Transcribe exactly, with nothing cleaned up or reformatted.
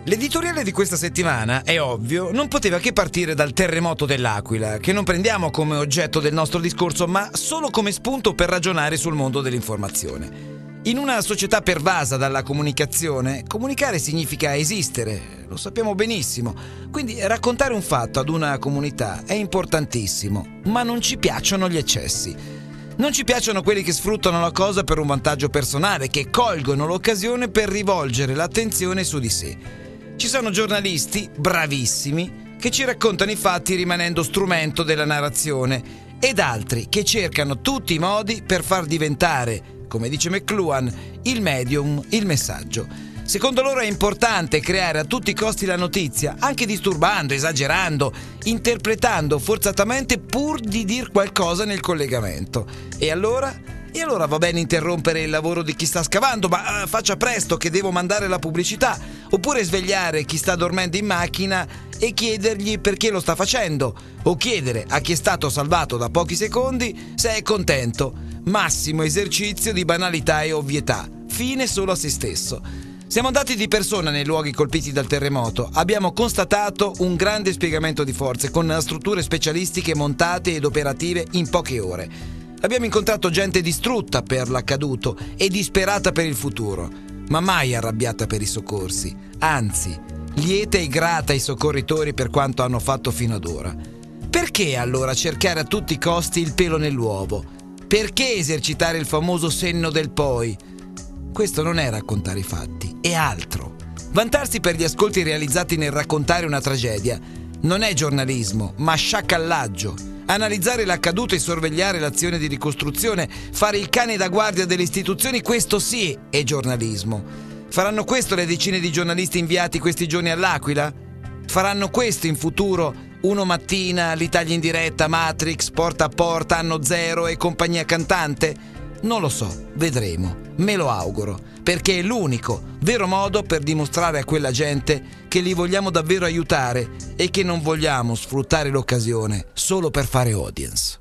L'editoriale di questa settimana, è ovvio, non poteva che partire dal terremoto dell'Aquila, che non prendiamo come oggetto del nostro discorso, ma solo come spunto per ragionare sul mondo dell'informazione. In una società pervasa dalla comunicazione, comunicare significa esistere, lo sappiamo benissimo. Quindi raccontare un fatto ad una comunità è importantissimo, ma non ci piacciono gli eccessi. Non ci piacciono quelli che sfruttano la cosa per un vantaggio personale, che colgono l'occasione per rivolgere l'attenzione su di sé. Ci sono giornalisti bravissimi che ci raccontano i fatti rimanendo strumento della narrazione ed altri che cercano tutti i modi per far diventare, come dice McLuhan, il medium, il messaggio. Secondo loro è importante creare a tutti i costi la notizia, anche disturbando, esagerando, interpretando forzatamente pur di dir qualcosa nel collegamento. E allora? E allora va bene interrompere il lavoro di chi sta scavando, ma uh, faccia presto che devo mandare la pubblicità. Oppure svegliare chi sta dormendo in macchina e chiedergli perché lo sta facendo. O chiedere a chi è stato salvato da pochi secondi se è contento. Massimo esercizio di banalità e ovvietà. Fine solo a se stesso. Siamo andati di persona nei luoghi colpiti dal terremoto. Abbiamo constatato un grande spiegamento di forze con strutture specialistiche montate ed operative in poche ore. Abbiamo incontrato gente distrutta per l'accaduto e disperata per il futuro, ma mai arrabbiata per i soccorsi. Anzi, lieta e grata ai soccorritori per quanto hanno fatto fino ad ora. Perché allora cercare a tutti i costi il pelo nell'uovo? Perché esercitare il famoso senno del poi? Questo non è raccontare i fatti, è altro. Vantarsi per gli ascolti realizzati nel raccontare una tragedia non è giornalismo, ma sciacallaggio. Analizzare l'accaduto e sorvegliare l'azione di ricostruzione, fare il cane da guardia delle istituzioni, questo sì è giornalismo. Faranno questo le decine di giornalisti inviati questi giorni all'Aquila? Faranno questo in futuro Uno Mattina, l'Italia in diretta, Matrix, Porta a Porta, Anno Zero e compagnia cantante? Non lo so, vedremo, me lo auguro, perché è l'unico vero modo per dimostrare a quella gente che li vogliamo davvero aiutare e che non vogliamo sfruttare l'occasione solo per fare audience.